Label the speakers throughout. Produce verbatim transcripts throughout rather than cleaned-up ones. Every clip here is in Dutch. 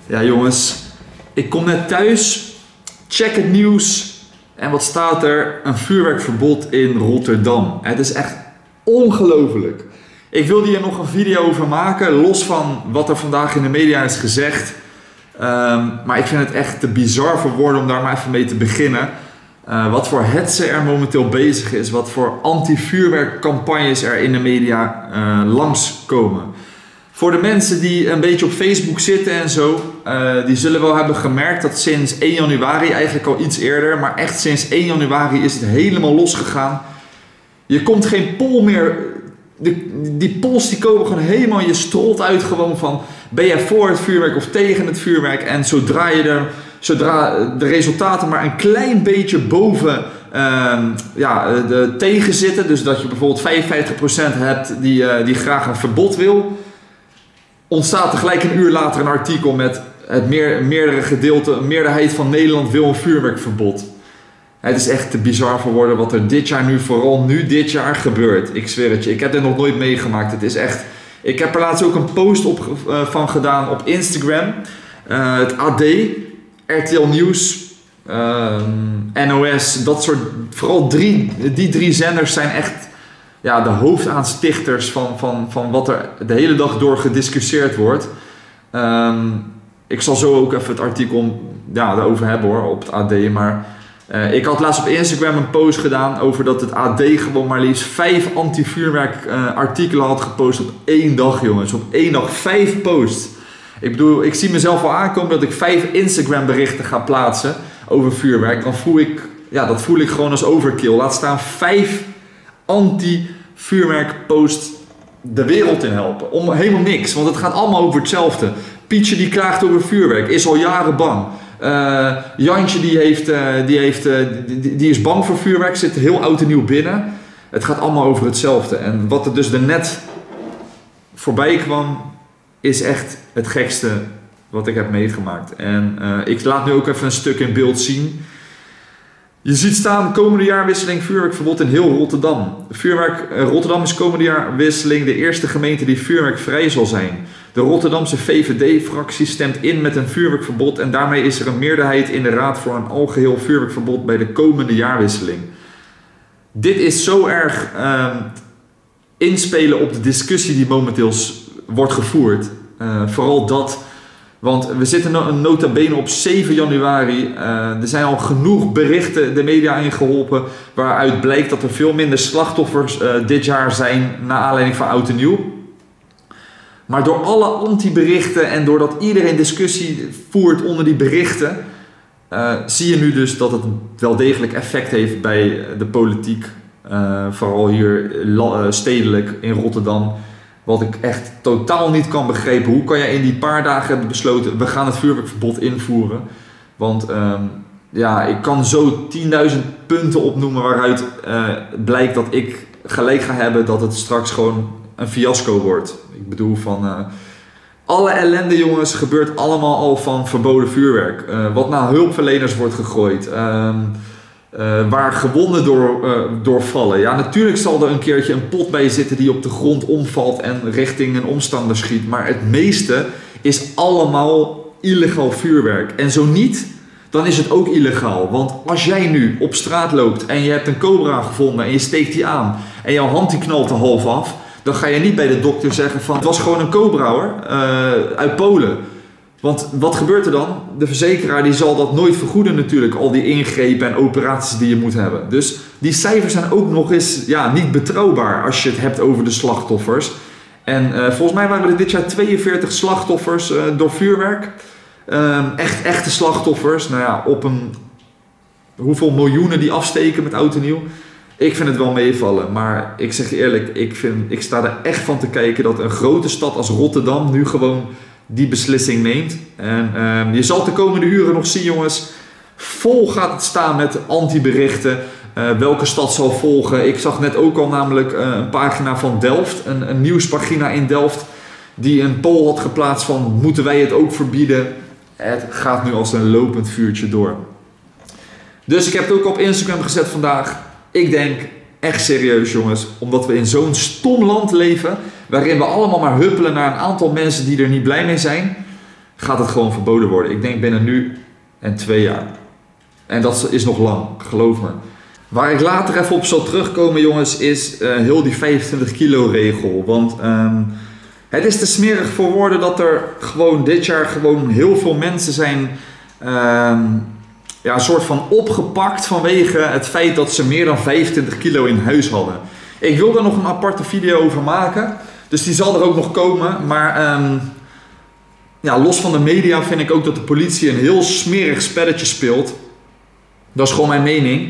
Speaker 1: Ja jongens, ik kom net thuis, check het nieuws en wat staat er? Een vuurwerkverbod in Rotterdam. Het is echt ongelooflijk. Ik wilde hier nog een video over maken, los van wat er vandaag in de media is gezegd. Um, maar ik vind het echt te bizar voor woorden om daar maar even mee te beginnen. Uh, wat voor hetze er momenteel bezig is, wat voor anti-vuurwerkcampagnes er in de media uh, langskomen. Voor de mensen die een beetje op Facebook zitten en zo, uh, die zullen wel hebben gemerkt dat sinds één januari, eigenlijk al iets eerder, maar echt sinds één januari is het helemaal losgegaan. Je komt geen poll meer, die, die polls die komen gewoon helemaal, je strolt uit gewoon van, ben jij voor het vuurwerk of tegen het vuurwerk? En zodra je er, zodra de resultaten maar een klein beetje boven uh, ja, de tegen zitten, dus dat je bijvoorbeeld vijfenvijftig procent hebt die, uh, die graag een verbod wil, ontstaat er gelijk een uur later een artikel met het meer, meerdere gedeelte, een meerderheid van Nederland wil een vuurwerkverbod. Het is echt te bizar voor woorden wat er dit jaar nu, vooral nu dit jaar gebeurt. Ik zweer het je, ik heb dit nog nooit meegemaakt. Het is echt, ik heb er laatst ook een post op, uh, van gedaan op Instagram. Uh, het A D, R T L Nieuws, uh, N O S, dat soort, vooral drie, die drie zenders zijn echt ja, de hoofdaanstichters van, van, van wat er de hele dag door gediscussieerd wordt. Um, ik zal zo ook even het artikel ja, daarover hebben hoor, op het A D. Maar uh, ik had laatst op Instagram een post gedaan over dat het A D gewoon maar liefst vijf anti-vuurwerk uh, artikelen had gepost op één dag, jongens. Op één dag vijf posts. Ik bedoel, ik zie mezelf al aankomen dat ik vijf Instagram berichten ga plaatsen over vuurwerk. Dan voel ik, ja, dat voel ik gewoon als overkill. Laat staan vijf anti-vuurwerk posts de wereld in helpen. Om helemaal niks, want het gaat allemaal over hetzelfde. Pietje die klaagt over vuurwerk, is al jaren bang. Uh, Jantje die, heeft, uh, die, heeft, uh, die, die is bang voor vuurwerk, zit heel oud en nieuw binnen. Het gaat allemaal over hetzelfde. En wat er dus er net voorbij kwam, is echt het gekste wat ik heb meegemaakt. En uh, ik laat nu ook even een stuk in beeld zien. Je ziet staan, komende jaarwisseling vuurwerkverbod in heel Rotterdam. Vuurwerk, uh, Rotterdam is komende jaarwisseling de eerste gemeente die vuurwerkvrij zal zijn. De Rotterdamse V V D-fractie stemt in met een vuurwerkverbod en daarmee is er een meerderheid in de raad voor een algeheel vuurwerkverbod bij de komende jaarwisseling. Dit is zo erg uh, inspelen op de discussie die momenteel wordt gevoerd. Uh, vooral dat, want we zitten nota bene op zeven januari. Uh, er zijn al genoeg berichten de media ingeholpen waaruit blijkt dat er veel minder slachtoffers uh, dit jaar zijn naar aanleiding van oud en nieuw. Maar door alle anti-berichten en doordat iedereen discussie voert onder die berichten, uh, zie je nu dus dat het wel degelijk effect heeft bij de politiek. Uh, vooral hier uh, stedelijk in Rotterdam. Wat ik echt totaal niet kan begrijpen. Hoe kan jij in die paar dagen hebben besloten, we gaan het vuurwerkverbod invoeren. Want um, ja, ik kan zo tienduizend punten opnoemen waaruit uh, blijkt dat ik gelijk ga hebben dat het straks gewoon een fiasco wordt. Ik bedoel van uh, alle ellende jongens gebeurt allemaal al van verboden vuurwerk. Uh, wat naar hulpverleners wordt gegooid. Um, Uh, waar gewonden door, uh, doorvallen. Ja, natuurlijk zal er een keertje een pot bij zitten die op de grond omvalt en richting een omstander schiet. Maar het meeste is allemaal illegaal vuurwerk. En zo niet, dan is het ook illegaal. Want als jij nu op straat loopt en je hebt een cobra gevonden en je steekt die aan en jouw hand die knalt er half af, dan ga je niet bij de dokter zeggen van het was gewoon een cobra hoor, uh, uit Polen. Want wat gebeurt er dan? De verzekeraar die zal dat nooit vergoeden natuurlijk, al die ingrepen en operaties die je moet hebben. Dus die cijfers zijn ook nog eens ja, niet betrouwbaar als je het hebt over de slachtoffers. En uh, volgens mij waren er dit jaar tweeënveertig slachtoffers uh, door vuurwerk. Uh, echt echte slachtoffers. Nou ja, op een hoeveel miljoenen die afsteken met oud en nieuw. Ik vind het wel meevallen, maar ik zeg je eerlijk, ik, vind, ik sta er echt van te kijken dat een grote stad als Rotterdam nu gewoon die beslissing neemt. En uh, je zal de komende uren nog zien jongens, vol gaat het staan met anti-berichten. Uh, welke stad zal volgen. Ik zag net ook al namelijk uh, een pagina van Delft, een, een nieuwspagina in Delft, die een poll had geplaatst van moeten wij het ook verbieden. Het gaat nu als een lopend vuurtje door. Dus ik heb het ook op Instagram gezet vandaag. Ik denk echt serieus jongens, omdat we in zo'n stom land leven, waarin we allemaal maar huppelen naar een aantal mensen die er niet blij mee zijn, gaat het gewoon verboden worden. Ik denk binnen nu en twee jaar. En dat is nog lang, geloof me. Waar ik later even op zal terugkomen, jongens, is uh, heel die vijfentwintig kilo regel. Want um, het is te smerig voor woorden dat er gewoon dit jaar gewoon heel veel mensen zijn um, ja, een soort van opgepakt vanwege het feit dat ze meer dan vijfentwintig kilo in huis hadden. Ik wil daar nog een aparte video over maken, dus die zal er ook nog komen. Maar um, ja, los van de media vind ik ook dat de politie een heel smerig spelletje speelt. Dat is gewoon mijn mening.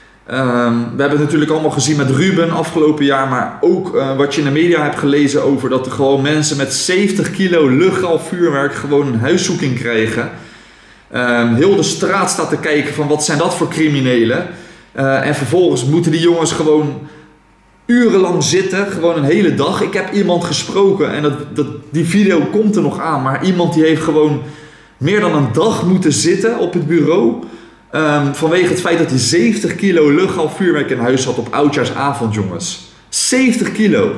Speaker 1: Um, we hebben het natuurlijk allemaal gezien met Ruben afgelopen jaar, maar ook uh, wat je in de media hebt gelezen over dat er gewoon mensen met zeventig kilo legaal vuurwerk gewoon een huiszoeking krijgen. Um, heel de straat staat te kijken van wat zijn dat voor criminelen. Uh, en vervolgens moeten die jongens gewoon urenlang zitten, gewoon een hele dag. Ik heb iemand gesproken en dat, dat, die video komt er nog aan, maar iemand die heeft gewoon meer dan een dag moeten zitten op het bureau. Um, vanwege het feit dat hij zeventig kilo legaal vuurwerk in huis had op oudjaarsavond, jongens. zeventig kilo.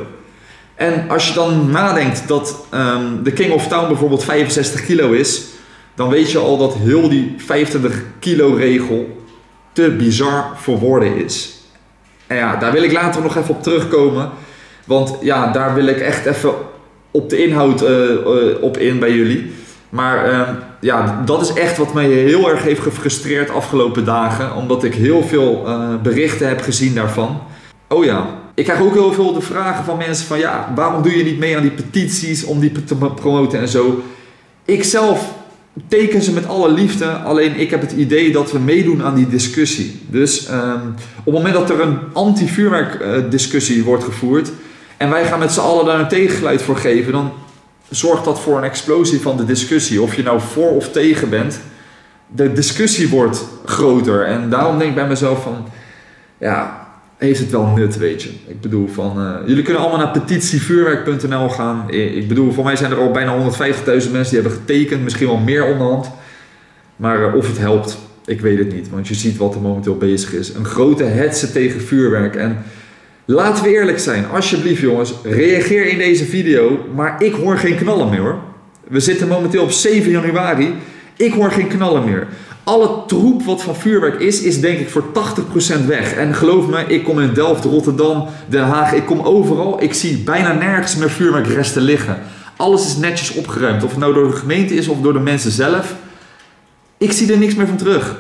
Speaker 1: En als je dan nadenkt dat um, de King of Town bijvoorbeeld vijfenzestig kilo is, dan weet je al dat heel die vijfentwintig kilo regel te bizar voor woorden is. En ja, daar wil ik later nog even op terugkomen. Want ja, daar wil ik echt even op de inhoud uh, uh, op in bij jullie. Maar uh, ja, dat is echt wat mij heel erg heeft gefrustreerd afgelopen dagen. Omdat ik heel veel uh, berichten heb gezien daarvan. Oh ja, ik krijg ook heel veel de vragen van mensen van ja, waarom doe je niet mee aan die petities om die te promoten en zo. Ik zelf teken ze met alle liefde, alleen ik heb het idee dat we meedoen aan die discussie. Dus um, op het moment dat er een anti-vuurwerk uh, discussie wordt gevoerd en wij gaan met z'n allen daar een tegengeluid voor geven, dan zorgt dat voor een explosie van de discussie. Of je nou voor of tegen bent, de discussie wordt groter. En daarom denk ik bij mezelf van, ja, heeft het wel nut, weet je. Ik bedoel van, uh, jullie kunnen allemaal naar petitievuurwerk punt n l gaan. Ik bedoel, voor mij zijn er al bijna honderdvijftigduizend mensen die hebben getekend. Misschien wel meer onderhand. Maar uh, of het helpt, ik weet het niet. Want je ziet wat er momenteel bezig is. Een grote hetze tegen vuurwerk. En laten we eerlijk zijn, alsjeblieft jongens, reageer in deze video. Maar ik hoor geen knallen meer hoor. We zitten momenteel op zeven januari. Ik hoor geen knallen meer. Alle troep wat van vuurwerk is, is denk ik voor tachtig procent weg. En geloof me, ik kom in Delft, Rotterdam, Den Haag, ik kom overal. Ik zie bijna nergens meer vuurwerkresten liggen. Alles is netjes opgeruimd. Of het nou door de gemeente is of door de mensen zelf. Ik zie er niks meer van terug.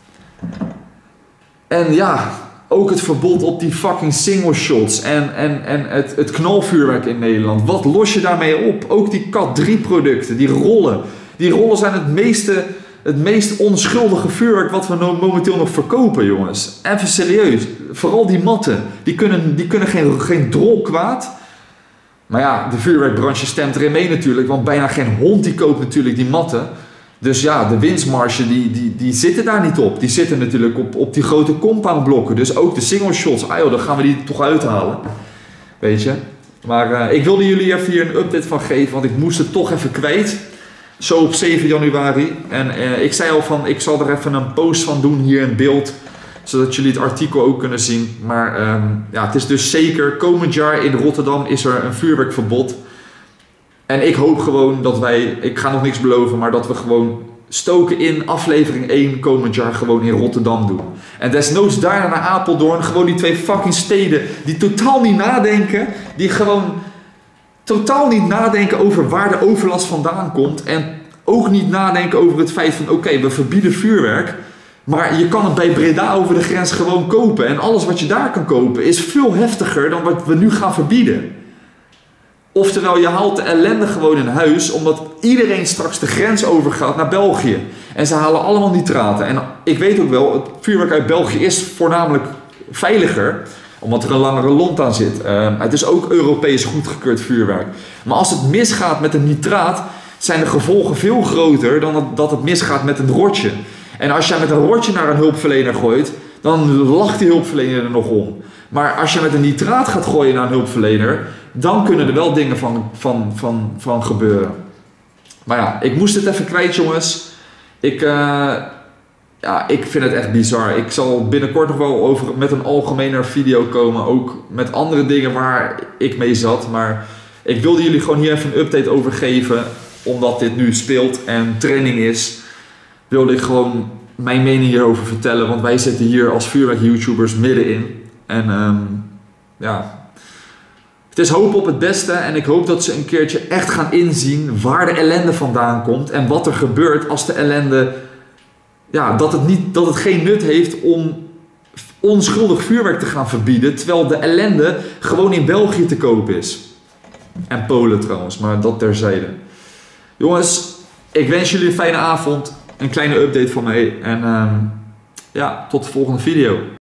Speaker 1: En ja, ook het verbod op die fucking single shots en, en, en het, het knalvuurwerk in Nederland. Wat los je daarmee op? Ook die cat drie producten, die rollen. Die rollen zijn het meeste... Het meest onschuldige vuurwerk wat we momenteel nog verkopen, jongens. Even serieus. Vooral die matten. Die kunnen, die kunnen geen, geen drol kwaad. Maar ja, de vuurwerkbranche stemt erin mee natuurlijk. Want bijna geen hond die koopt natuurlijk die matten. Dus ja, de winstmarge die, die, die zitten daar niet op. Die zitten natuurlijk op, op die grote compoundblokken. Dus ook de single shots. Ah joh, dan gaan we die toch uithalen. Weet je. Maar uh, ik wilde jullie even hier een update van geven. Want ik moest het toch even kwijt. Zo op zeven januari. En uh, ik zei al van, ik zal er even een post van doen hier in beeld. Zodat jullie het artikel ook kunnen zien. Maar um, ja, het is dus zeker, komend jaar in Rotterdam is er een vuurwerkverbod. En ik hoop gewoon dat wij, ik ga nog niks beloven, maar dat we gewoon stoken in aflevering één komend jaar gewoon in Rotterdam doen. En desnoods daarna naar Apeldoorn. Gewoon die twee fucking steden die totaal niet nadenken. Die gewoon... totaal niet nadenken over waar de overlast vandaan komt. En ook niet nadenken over het feit van... oké, okay, we verbieden vuurwerk. Maar je kan het bij Breda over de grens gewoon kopen. En alles wat je daar kan kopen is veel heftiger dan wat we nu gaan verbieden. Oftewel, je haalt de ellende gewoon in huis... omdat iedereen straks de grens overgaat naar België. En ze halen allemaal nitraten. En ik weet ook wel, het vuurwerk uit België is voornamelijk veiliger... omdat er een langere lont aan zit. Uh, het is ook Europees goedgekeurd vuurwerk. Maar als het misgaat met een nitraat... zijn de gevolgen veel groter dan dat het misgaat met een rotje. En als je met een rotje naar een hulpverlener gooit... dan lacht die hulpverlener er nog om. Maar als je met een nitraat gaat gooien naar een hulpverlener... dan kunnen er wel dingen van, van, van, van gebeuren. Maar ja, ik moest het even kwijt, jongens. Ik... Uh, Ja, ik vind het echt bizar. Ik zal binnenkort nog wel over met een algemener video komen. Ook met andere dingen waar ik mee zat. Maar ik wilde jullie gewoon hier even een update over geven. omdat dit nu speelt en training is, wilde ik gewoon mijn mening hierover vertellen. Want wij zitten hier als vuurwerk-YouTubers middenin. En um, ja, het is hoop op het beste. En ik hoop dat ze een keertje echt gaan inzien waar de ellende vandaan komt. En wat er gebeurt als de ellende, ja, dat het, niet, dat het geen nut heeft om onschuldig vuurwerk te gaan verbieden. Terwijl de ellende gewoon in België te koop is. En Polen trouwens, maar dat terzijde. Jongens, ik wens jullie een fijne avond. Een kleine update van mij. En um, ja, tot de volgende video.